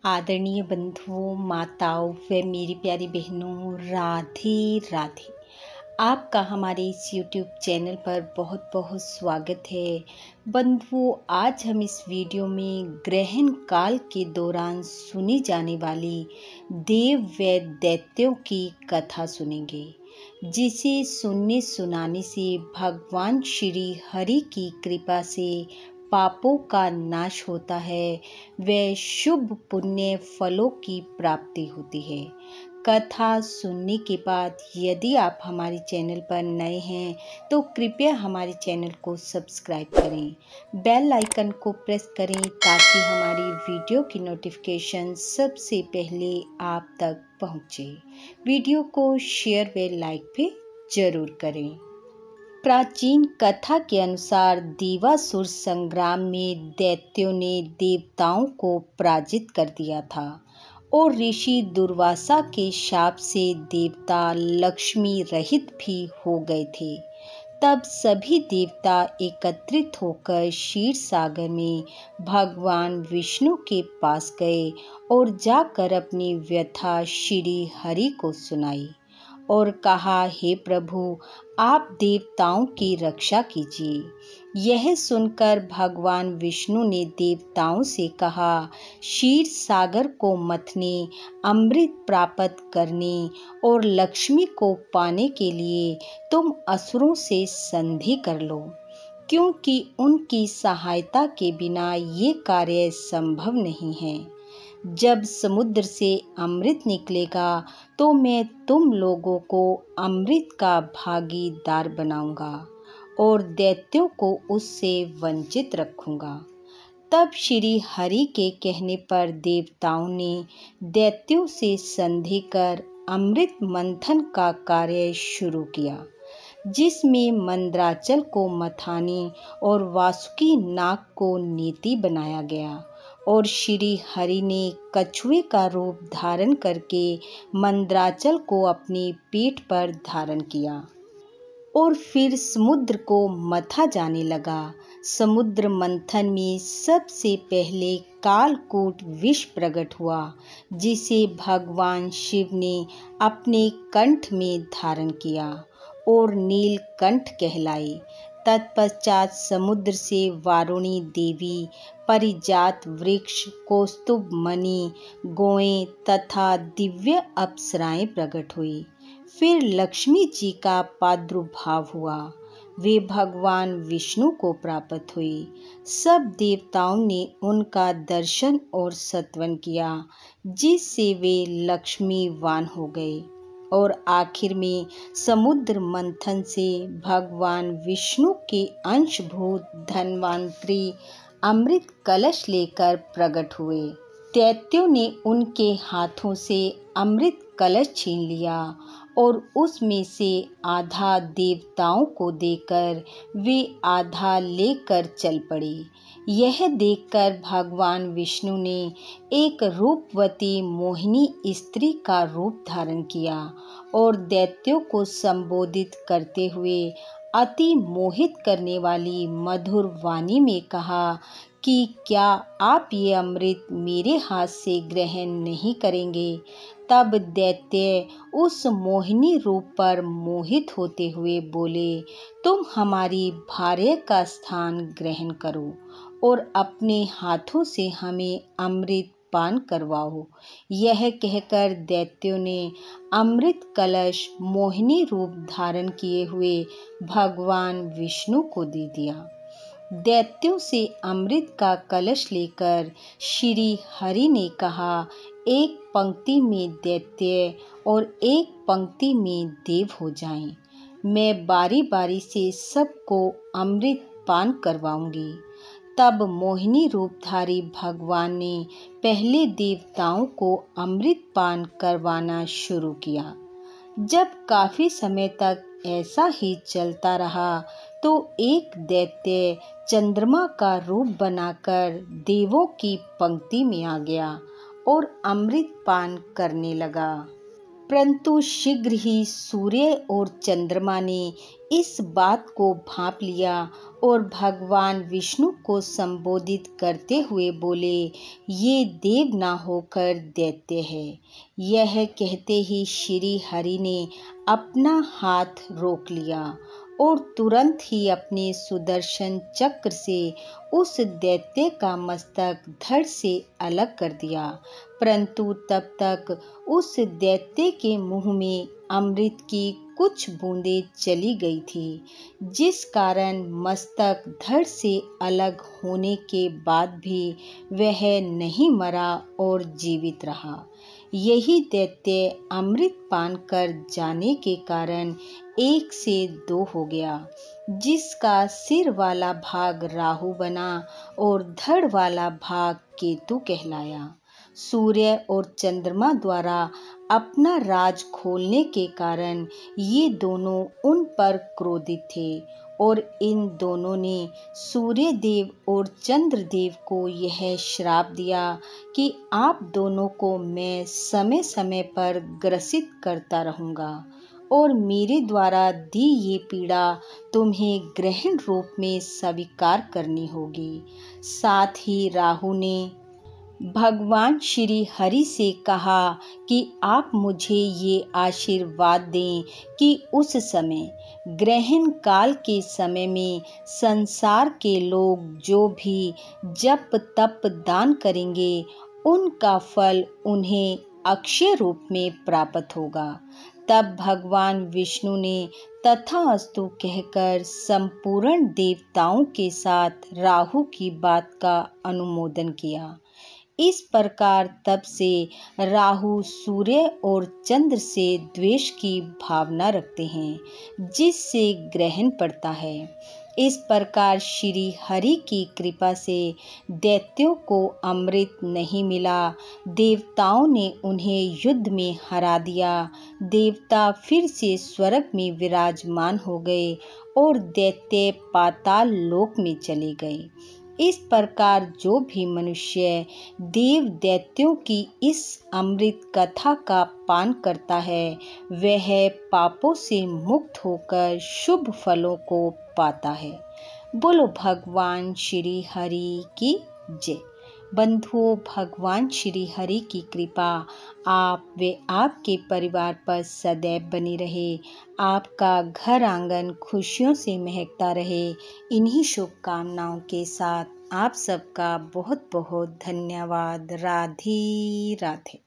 आदरणीय बंधुओं, माताओं व मेरी प्यारी बहनों, राधे राधे। आपका हमारे इस YouTube चैनल पर बहुत बहुत स्वागत है। बंधुओं, आज हम इस वीडियो में ग्रहण काल के दौरान सुनी जाने वाली देव व दैत्यों की कथा सुनेंगे, जिसे सुनने सुनाने से भगवान श्री हरि की कृपा से पापों का नाश होता है व शुभ पुण्य फलों की प्राप्ति होती है। कथा सुनने के बाद यदि आप हमारे चैनल पर नए हैं तो कृपया हमारे चैनल को सब्सक्राइब करें, बेल आइकन को प्रेस करें ताकि हमारी वीडियो की नोटिफिकेशन सबसे पहले आप तक पहुंचे। वीडियो को शेयर व लाइक भी जरूर करें। प्राचीन कथा के अनुसार देवासुर संग्राम में दैत्यों ने देवताओं को पराजित कर दिया था और ऋषि दुर्वासा के शाप से देवता लक्ष्मी रहित भी हो गए थे। तब सभी देवता एकत्रित होकर क्षीर सागर में भगवान विष्णु के पास गए और जाकर अपनी व्यथा श्री हरि को सुनाई और कहा, हे प्रभु, आप देवताओं की रक्षा कीजिए। यह सुनकर भगवान विष्णु ने देवताओं से कहा, क्षीर सागर को मथने, अमृत प्राप्त करने और लक्ष्मी को पाने के लिए तुम असुरों से संधि कर लो, क्योंकि उनकी सहायता के बिना ये कार्य संभव नहीं है। जब समुद्र से अमृत निकलेगा तो मैं तुम लोगों को अमृत का भागीदार बनाऊंगा और दैत्यों को उससे वंचित रखूंगा। तब श्री हरि के कहने पर देवताओं ने दैत्यों से संधि कर अमृत मंथन का कार्य शुरू किया, जिसमें मंदराचल को मथाने और वासुकी नाग को नीति बनाया गया और श्री हरि ने कछुए का रूप धारण करके मंदराचल को अपनी पीठ पर धारण किया और फिर समुद्र को मथा जाने लगा। समुद्र मंथन में सबसे पहले कालकूट विष प्रकट हुआ, जिसे भगवान शिव ने अपने कंठ में धारण किया और नीलकंठ कहलाई। तत्पश्चात समुद्र से वारुणी देवी, परिजात वृक्ष, कौस्तुभ मणि, गौएं तथा दिव्य अप्सराएं प्रकट हुई। फिर लक्ष्मी जी का प्रादुर्भाव हुआ, वे भगवान विष्णु को प्राप्त हुई। सब देवताओं ने उनका दर्शन और स्तवन किया, जिससे वे लक्ष्मीवान हो गए और आखिर में समुद्र मंथन से भगवान विष्णु के अंशभूत धन्वंतरी अमृत कलश लेकर प्रकट हुए। दैत्यों ने उनके हाथों से अमृत कलश छीन लिया और उसमें से आधा देवताओं को देकर वे आधा लेकर चल पड़े। यह देखकर भगवान विष्णु ने एक रूपवती मोहिनी स्त्री का रूप धारण किया और दैत्यों को संबोधित करते हुए अति मोहित करने वाली मधुर वाणी में कहा कि क्या आप ये अमृत मेरे हाथ से ग्रहण नहीं करेंगे? तब दैत्य उस मोहिनी रूप पर मोहित होते हुए बोले, तुम हमारी भार्या का स्थान ग्रहण करो और अपने हाथों से हमें अमृत पान करवाओ। यह कहकर दैत्यों ने अमृत कलश मोहिनी रूप धारण किए हुए भगवान विष्णु को दे दिया। दैत्यों से अमृत का कलश लेकर श्री हरि ने कहा, एक पंक्ति में दैत्य और एक पंक्ति में देव हो जाएं। मैं बारी बारी से सबको अमृत पान करवाऊंगी। तब मोहिनी रूपधारी भगवान ने पहले देवताओं को अमृत पान करवाना शुरू किया। जब काफी समय तक ऐसा ही चलता रहा तो एक दैत्य चंद्रमा का रूप बनाकर देवों की पंक्ति में आ गया और अमृत पान करने लगा। परंतु शीघ्र ही सूर्य और चंद्रमा ने इस बात को भांप लिया और भगवान विष्णु को संबोधित करते हुए बोले, ये देव ना होकर दैत्य है। यह कहते ही श्री हरि ने अपना हाथ रोक लिया और तुरंत ही अपने सुदर्शन चक्र से उस दैत्य का मस्तक धड़ से अलग कर दिया। परंतु तब तक उस दैत्य के मुंह में अमृत की कुछ बूंदें चली गई थी, जिस कारण मस्तक धड़ से अलग होने के बाद भी वह नहीं मरा और जीवित रहा। यही दैत्य अमृत पान कर जाने के कारण 1 से 2 हो गया, जिसका सिर वाला भाग राहु बना और धड़ वाला भाग केतु कहलाया। सूर्य और चंद्रमा द्वारा अपना राज खोलने के कारण ये दोनों उन पर क्रोधित थे और इन दोनों ने सूर्य देव और चंद्र देव को यह श्राप दिया कि आप दोनों को मैं समय समय पर ग्रसित करता रहूंगा और मेरे द्वारा दी ये पीड़ा तुम्हें ग्रहण रूप में स्वीकार करनी होगी। साथ ही राहु ने भगवान श्री हरि से कहा कि आप मुझे ये आशीर्वाद दें कि उस समय ग्रहण काल के समय में संसार के लोग जो भी जप तप दान करेंगे उनका फल उन्हें अक्षय रूप में प्राप्त होगा। तब भगवान विष्णु ने तथास्तु कहकर संपूर्ण देवताओं के साथ राहु की बात का अनुमोदन किया। इस प्रकार तब से राहु सूर्य और चंद्र से द्वेष की भावना रखते हैं, जिससे ग्रहण पड़ता है। इस प्रकार श्री हरि की कृपा से दैत्यों को अमृत नहीं मिला। देवताओं ने उन्हें युद्ध में हरा दिया। देवता फिर से स्वर्ग में विराजमान हो गए और दैत्य पाताल लोक में चले गए। इस प्रकार जो भी मनुष्य देव दैत्यों की इस अमृत कथा का पान करता है, वह पापों से मुक्त होकर शुभ फलों को पाता है। बोलो भगवान श्री हरि की जय। बंधुओं, भगवान श्री हरि की कृपा आप व आपके परिवार पर सदैव बनी रहे। आपका घर आंगन खुशियों से महकता रहे। इन्हीं शुभकामनाओं के साथ आप सबका बहुत बहुत धन्यवाद। राधे राधे।